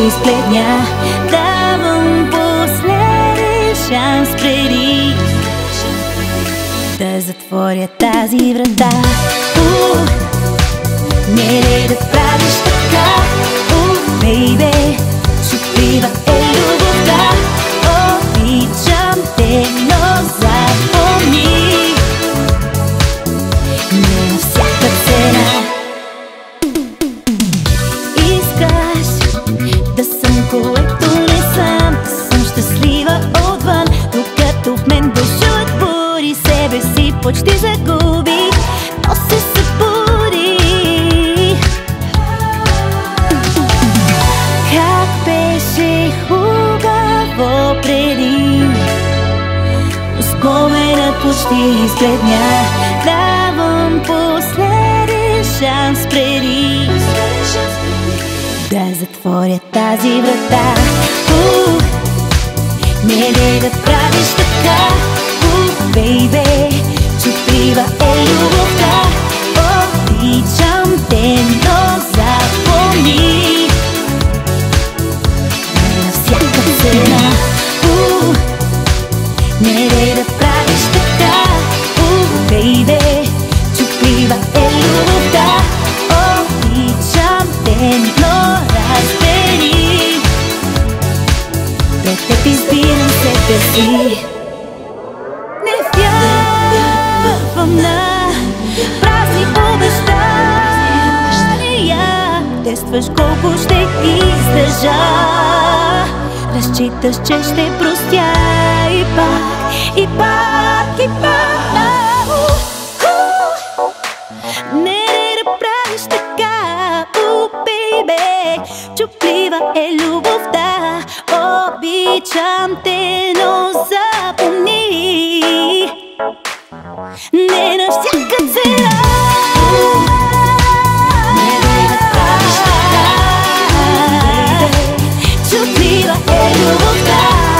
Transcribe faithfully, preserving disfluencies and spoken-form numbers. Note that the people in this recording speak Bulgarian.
избледня. Давам последен шанс преди да затворя тази врата. uh, Не да правиш така, uh, бейбе, шутлива е любовта. Обичам те, но запомни, не на всяка цена. Искаш да съм, което не съм, да съм щастлива отвън, докато в мен бушуват бури. Себе си почти загубих, но се събуди. Как беше хубаво преди, споменът почти избледня. Давам последен шанс преди да затворя тази врата. uh, Не дай да правиш така, uh, бейбе, чутлива е любовта. Обичам те, но запомни, не на всяка цена. uh, Не дай да правиш така, uh, бейбе, чутлива е любовта. Обичам те, но разбери, пред теб избирам себе си. Не вярвам на празни обещания. Тестваш колко ще издържа, разчиташ, че ще простя и пак, и пак, и пак. Не да правиш така, у, бейбе, чуплива е любовта. Обичам те, но запомни, не на всяка цена. Не да правиш така, чуплива е любовта.